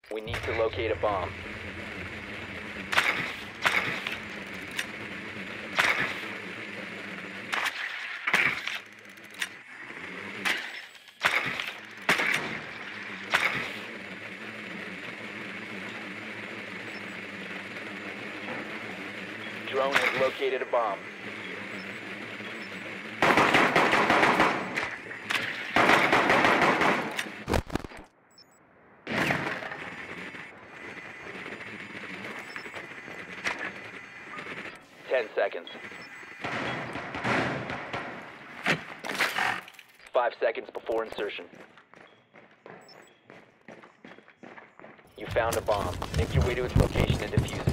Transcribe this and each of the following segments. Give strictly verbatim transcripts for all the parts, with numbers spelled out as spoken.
We need to locate a bomb. Drone has located a bomb. Ten seconds. Five seconds before insertion. You found a bomb. Make your way to its location and defuse it.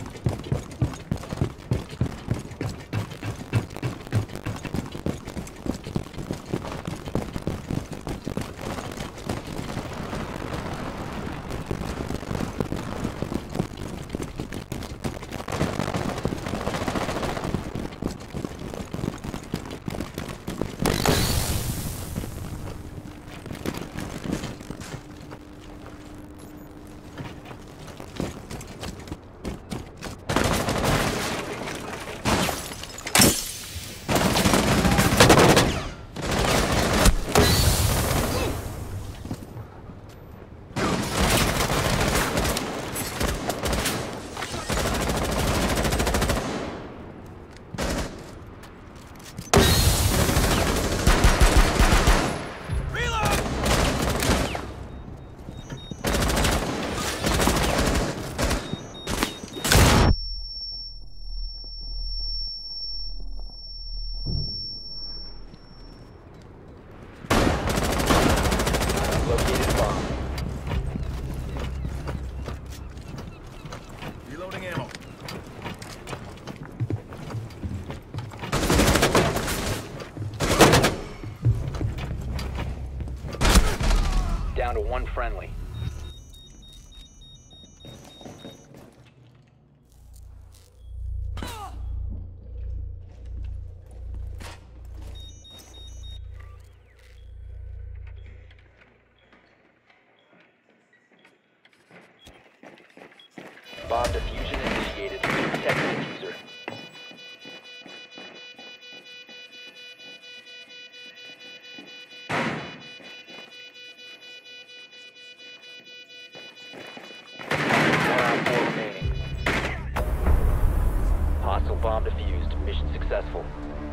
Located bomb. Reloading ammo. Down to one friendly. Bomb diffusion initiated. Protect the diffuser. Four on four remaining. Hostile bomb defused. Mission successful.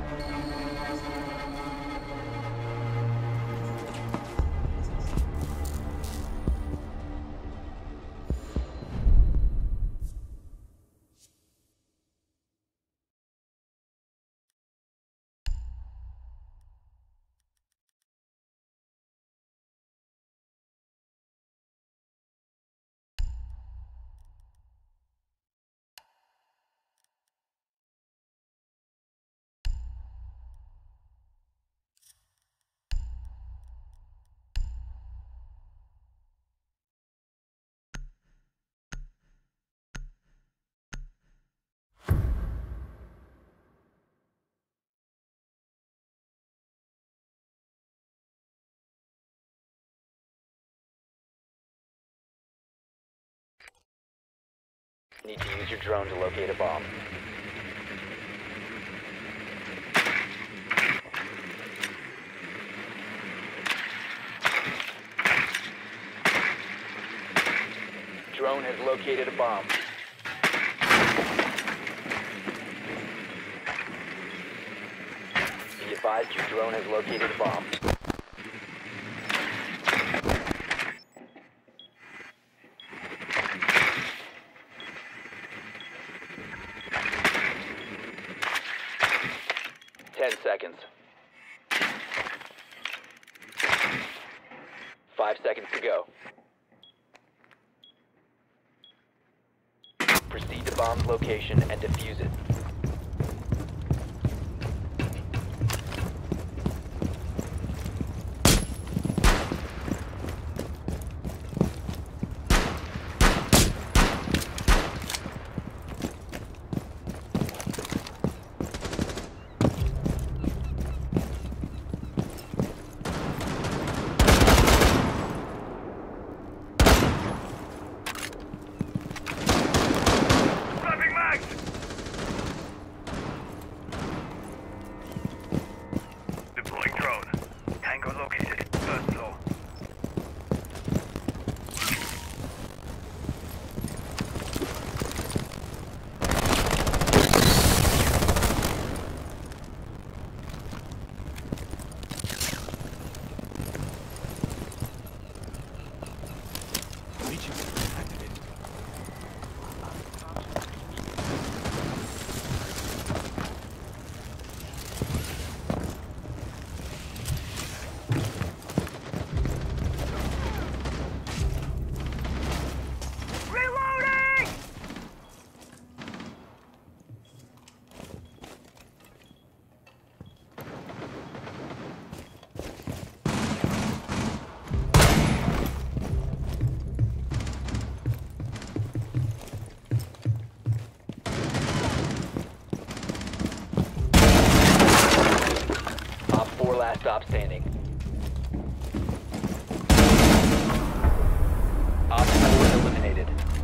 Need to use your drone to locate a bomb. Drone has located a bomb. Be advised your drone has located a bomb. Ten seconds. Five seconds to go. Proceed to bomb's location and defuse it. Breaching. Activated. Last stop standing. Op four eliminated.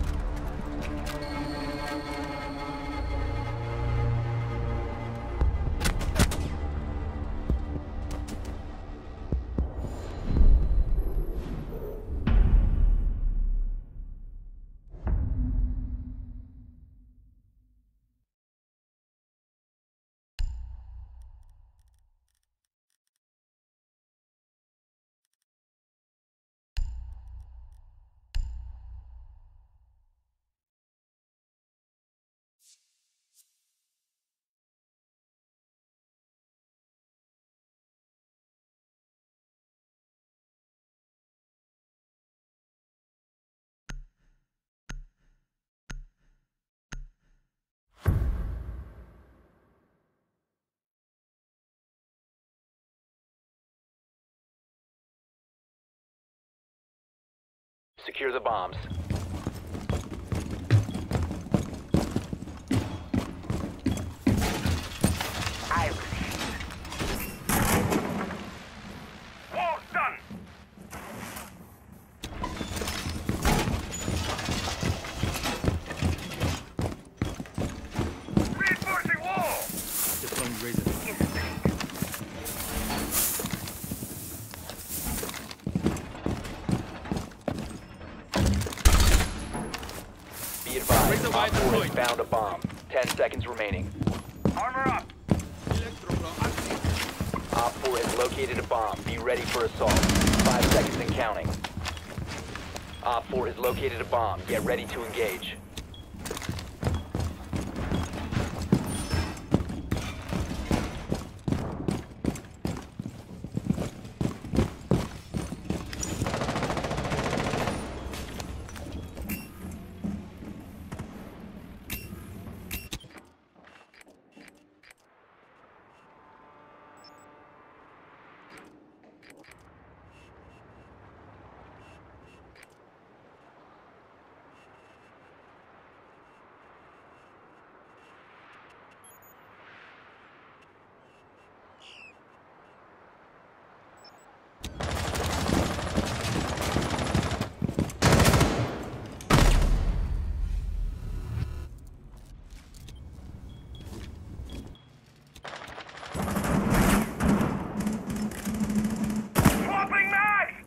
Secure the bombs. Wall's done! Reinforcing wall! Deploying razor. Be advised, Razor wide Op four has deployed. found a bomb. Ten seconds remaining. Armor up! Op four has located a bomb. Be ready for assault. Five seconds and counting. Op four has located a bomb. Get ready to engage. Swapping mags!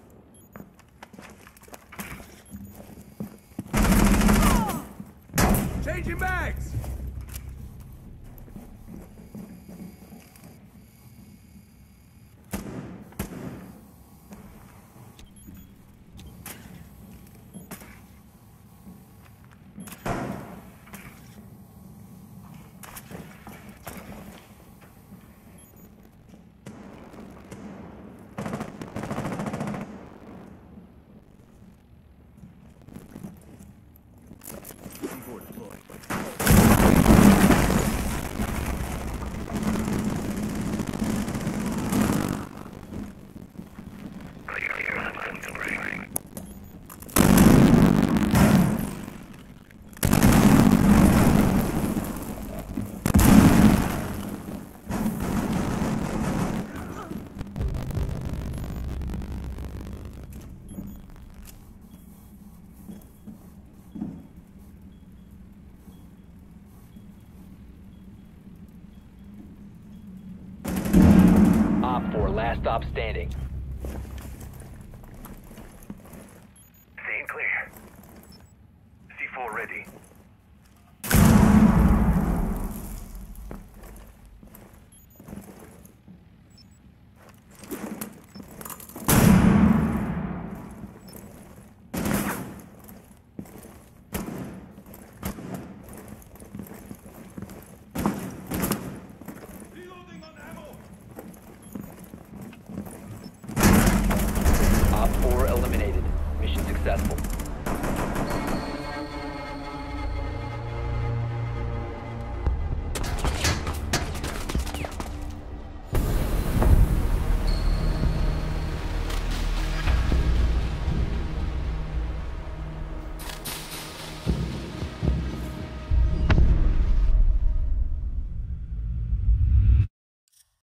Changing bags! C four deployed. Op four, last stop standing. Scene clear. C four ready.